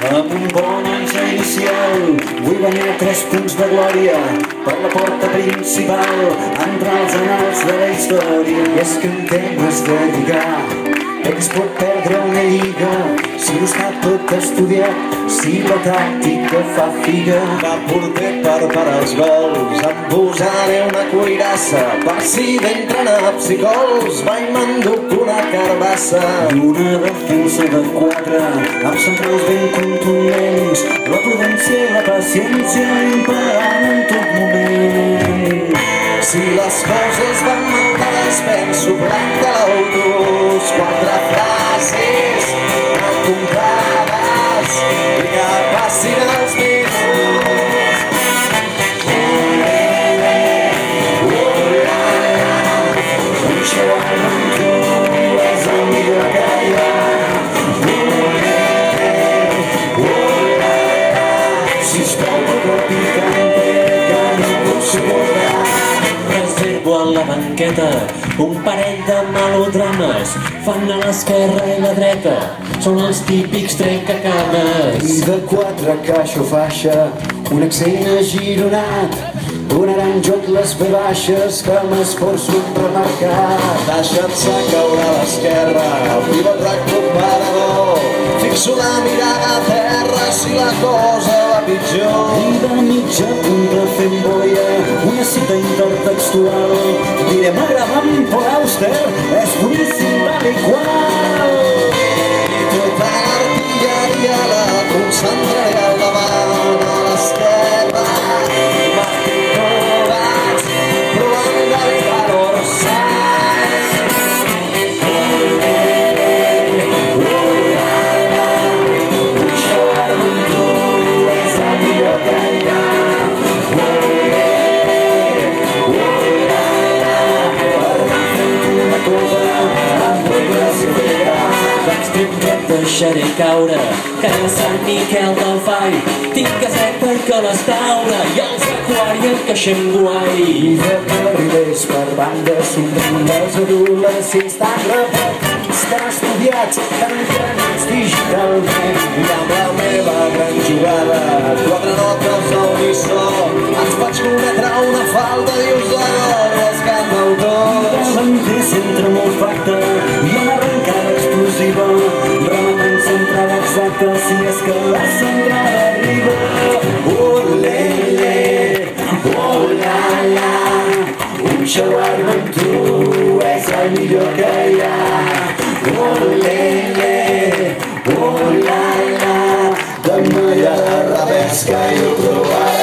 Amb un bon 11 inicial vull guanyar 3 punts de glòria per la porta principal, entrar als anals de la història. I és que en temes de lligar es pot perdre una lliga si no està tot estudiat, si la tàctica fa figa. Cap porter per parar els gols, em posaré una cuirassa per si d'entrenar psicols mai m'enduc una carbassa. I una defensa de 4 amb centrals ben contundents, la prudència i la paciència imperant en tot moment. Si les coses van mentades penso blanc de l'autobús, 4 frases comprades i que passin els minuts. Un xaval amb tu és el millor que hi ha. Sisplau, no picante que ningú suportarà. Reservo a la banqueta un parell de melodrames, fan a l'esquerra i la dreta, són els típics trencacames. I de 4 caixa o faixa, un accent agironat, donaran joc les ve baixes que m'esforço en remarcar. Deixar-se caure a l'esquerra, pivot recuperador, fixo la mirada a terra si la cosa va pitjor. I de mitja punta fent boia, una cita intertextual, diré m'agrada'm por Auster, és boníssim tal i qual. I tota l'artilleria la concentraré al davant, a l'esquerra. Martí Covacs, provant d'evitar l'Orsay. Un xaval amb tu és el millor que hi ha. Deixaré caure, que a Sant Miquel del Fai tinc caset per calastaure i els aquari encaixem guai. I de carrilers per banda somriuen els adolescents tan repetits, tan estudiats, tan entrenats digitalment. I amb la meva gran jugada, 4 notes a unissó, ens vaig cometre una falta, dius la gol, els cant d'autors. Davanter centre molt facte i una arrencada explosiva, rematant centrada exacta si és que la centrada arriba. Olele, olala, un xaval amb tu és el millor que hi ha. Olele, olala, demà hi ha la rabesca i ho trobaràs.